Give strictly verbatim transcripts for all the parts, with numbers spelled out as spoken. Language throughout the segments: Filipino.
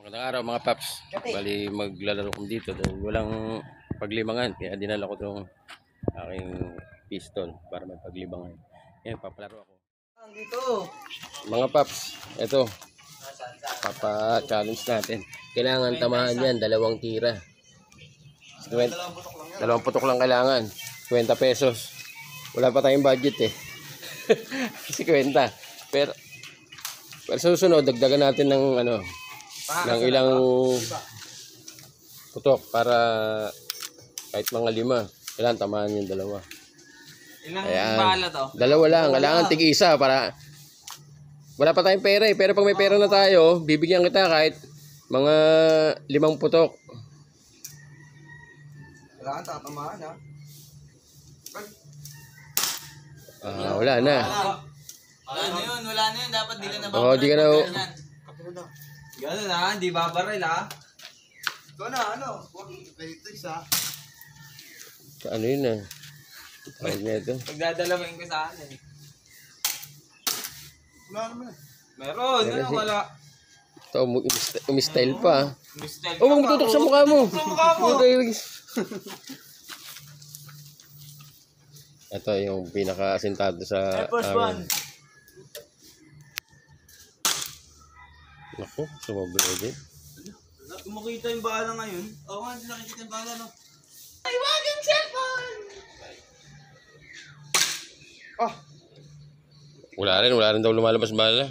Magandang araw mga paps. Bali maglalaro kami dito dahil walang paglibangan. Kaya dinala ko itong aking pistol para may paglibangan. Yan, papalaro ako. Dito. Mga paps, ito. Papa-challenge natin. Kailangan tamaan yan, dalawang tira. Dalawang putok lang kailangan. twenty pesos. Wala pa tayong budget eh. fifty. Pero, pero susunod, dagdagan natin ng ano, ng ilang putok para kahit mga lima. Kailangan tamaan yung dalawa. Ilang Ayan. bala to? Dalawa lang. Kailangan tig-isa para wala pa tayong pera eh. Pero pag may pera na tayo, bibigyan kita kahit mga limang putok. Kailangan tatamaan ha? Ah, wala na. Wala na yun, wala na yun. Dapat di ka na Oo, di ka na. Gano'n ha, di babaril ha? Ito na, ano? Huwag ito isa. Ano yun ah? Tawag na ito. Pagdadalawin ko sa akin eh. Wala naman eh. Meron, ano wala? Ito, umist- umistyle pa. Mister. Oh, magtutok sa mukha mo. Sa mukha mo! Ito yung pinaka-asintado sa First one. Naku, sumobra din. Kung makita yung bala ngayon. Oo nga, hindi nakikita yung bala no. Ay, wag yung cellphone! Ah! Wala rin, wala rin daw lumalabas bala.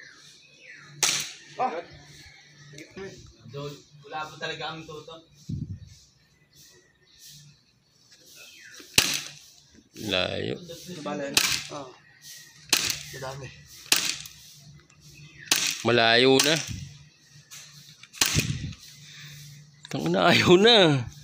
Ah! Wala po talaga ang tuto. Layo. Bala na. Ah. Madami. Malayo na. Kang na, ayaw na.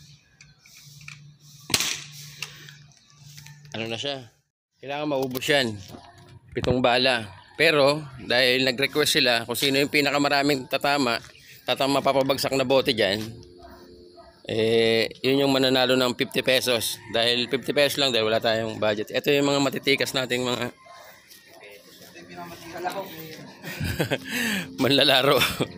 Ano na siya? Kailangan maubos yan. Pitong bala. Pero, dahil nag-request sila kung sino yung pinakamaraming tatama, tatama papabagsak na bote dyan, eh, yun yung mananalo ng fifty pesos. Dahil fifty pesos lang dahil wala tayong budget. Ito yung mga matitikas nating mga manlalaro.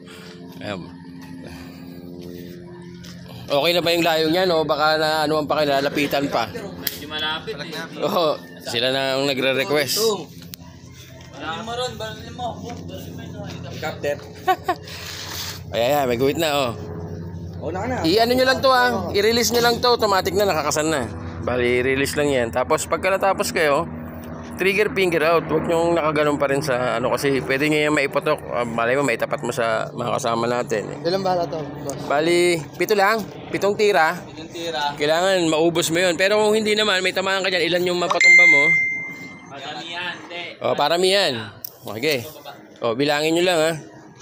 Okay na ba yung layo niyan o baka na ano ang pakilalapitan pa? Medyo malapit eh. Oo, sila na ang nagre-request. Wala mo ron, baril mo. Captain. Ay, ay, may guhit na oh. Una ka na. I-ano nyo lang to ah. I-release nyo lang to. Automatic na, nakakasan na. Bali, i-release lang yan. Tapos pagka natapos kayo, trigger finger out. Huwag nyo nakaganon pa rin sa ano kasi pwede nyo yung maipotok. Uh, malay mo, maitapat mo sa mga kasama natin. Eh. Ilang bala to, boss? Bali, pito lang. Pitong tira. Yung tira. Kailangan maubos mo yun. Pero kung hindi naman, may tamaan ka dyan. Ilan yung mapatumba mo? Madamihan, hindi. O, paramihan. Okay. O, bilangin nyo lang ha.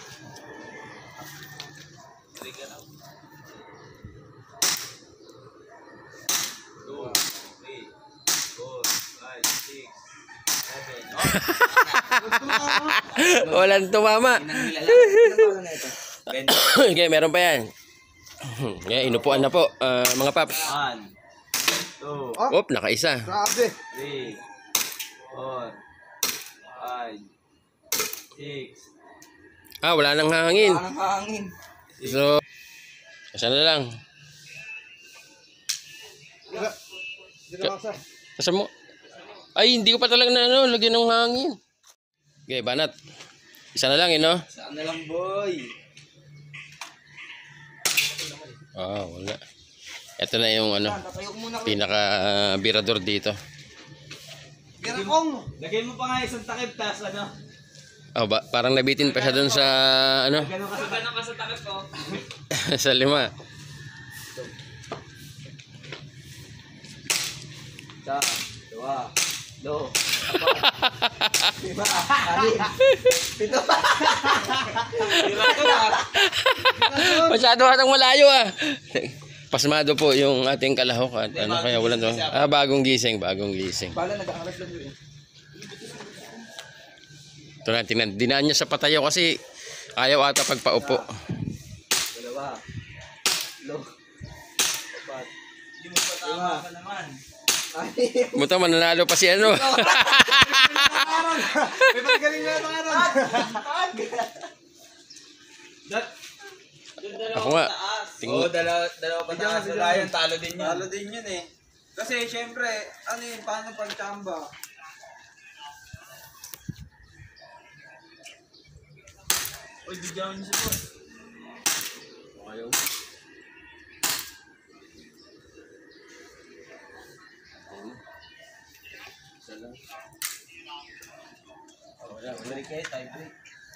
Walang tumama. Okay, meron pa yan. Okay, inupuan na po uh, mga paps. One, two, Op, nakaisa. Grabe. three, four, five, six. Ah, wala nang hangin. Parang hangin. So, isa na lang. Dito ka sa. Kasi mo. Ay, hindi ko pa talaga na ano, lagyan ng hangin. Okay, banat. Isa na lang, eh, no? Saan na lang, boy? Ah, wala. Ito na yung ano, pinaka-birador dito. Garakong. Lagay mo pa nga isang takip, tas ano? Oh, ba, parang nabitin pa siya dun sa, ano, Ganun ka sa, ganun ka sa takip ko. sa lima. Isa, dua, do, apat, lima, anim, pito. Tira ko na. Masyado hatang malayo ah. Pasmado po yung ating kalahok at ano kaya wala to. Ah, bagong gising, bagong gising. Bala nag-aaras lang yun. Ito na, tingnan. Dinaan niya sa patayo kasi ayaw ata pagpaupo. Dalawa, lo, apat, hindi mo pa tama ka naman. Muto, mananalo pa si ano. May pagaling na ito nga ron. That, Ako nga. Oo, Tingnan. dalawa, dalawa pa taas. Bigyan, Wala bigyan. yun, talo din yun. Talo din yun eh. Kasi syempre, ano yun, paano pag chamba? Uy, bigyan mo si boss. Ayaw. Isa lang. Wala, wala. Break eh, tie break.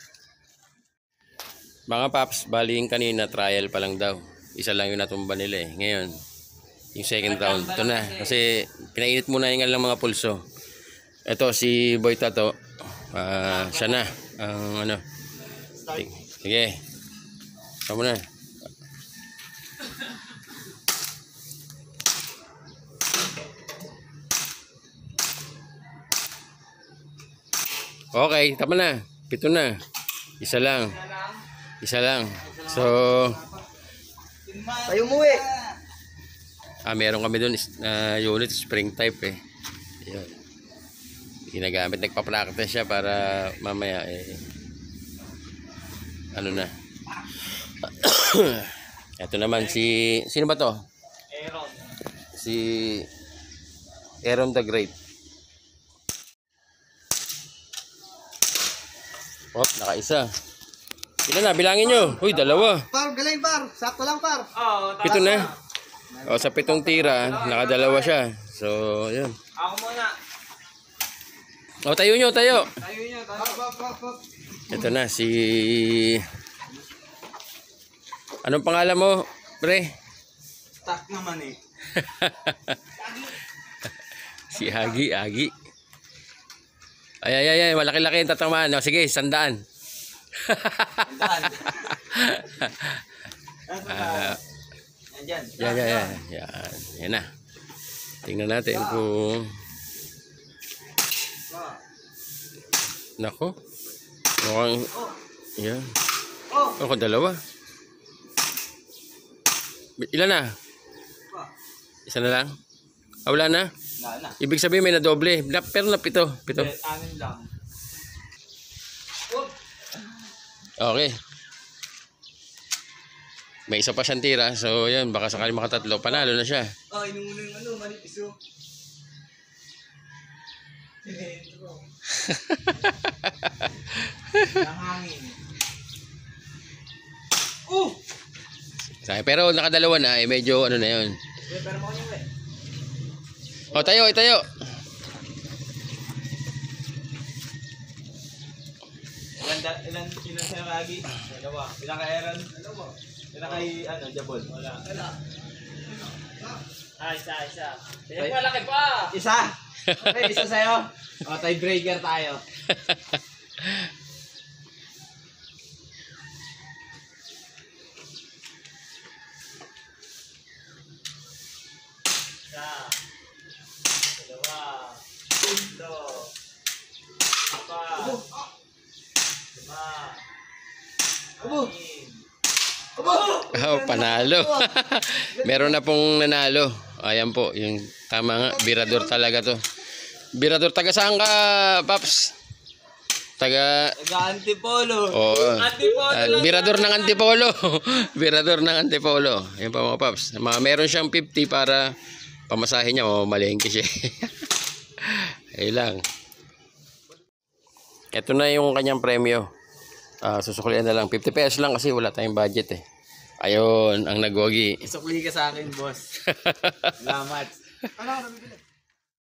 Mga paps, baling kanina trial pa lang daw. Isa lang yung natumba nila eh. Ngayon, yung second round. Ito na. Kasi pinainit muna yung lang mga pulso. Ito si Boy Tato. Ah, siya na. Ang ano. Sige. Kamu na. Okay, tama na. Pito na. Isa lang. Isa lang. So, Tayo mo eh. ah, meron kami doon na unit spring type eh. Yun. Ginagamit, nagpa-practice siya para mamaya eh ano na. Ito naman si sino ba to? Aaron. Si Aaron the Great. Oh, nakaisa. Ilan na? Bilangin nyo. Uy, dalawa. Par, galing par. Sakto lang par. Oo, Pito na. O, sa pitong tira, nakadalawa siya. So, yun. Ako muna. O, tayo nyo, tayo. Tayo nyo, tayo. Par, par, par, par. Ito na, si... Anong pangalan mo, pre? Stuck naman eh. Si Agi, Agi. Ay, ay, ay, ay, malaki-laki yung tatamaan. O, sige, sandaan. Andahan. Ah, Andyan. yan, yan, yan. Yan, yan na. Tingnan natin kung... Nako. Mukhang... Yan. Oh. Ako, dalawa. Ilan na? Isa na lang? Ah, wala na? Wala na. Ibig sabihin may na doble. Na, pero na pito. Pito. Eh, anin lang. Okay. May isa pa siyang tira. So, yan. Baka sakali makatatlo. Panalo na siya. Oh, inumuna yung ano, manipis yun. Nangangin. Uh! Sabi, pero nakadalawa na. Eh, medyo ano na yun. Eh, pero mo kanyang eh. O, tayo, tayo. Ilan, da- ilan, ilan sa'yo kagi? Dalawa. Ilan kay Aaron? Dalawa. Ilan kay, ano, Jabon? Wala. Wala. Ah, isa, isa. Ay, malaki pa! Isa! Okay, isa sa'yo. O, tiebreaker tayo. Isa. Dalawa. Tatlo. Apat. Lima. Abo. Anim. Oh, panalo. Meron na pong nanalo. Ayan po, yung tama nga, birador talaga to. Birador, taga saan ka, Paps? Taga... Taga-antipolo. Oo. Antipolo Ah, lang. birador ng Antipolo. Birador ng Antipolo. Ayan pa mga Paps. Mga meron siyang fifty para pamasahin niya. O, malengke siya. Ayun lang. Ito na yung kanyang premyo. Ah, susuklian na lang. fifty pesos lang kasi wala tayong budget eh. Ayun, ang nagwagi. Isukli ka sa akin, boss. Salamat. Ano, nabibili?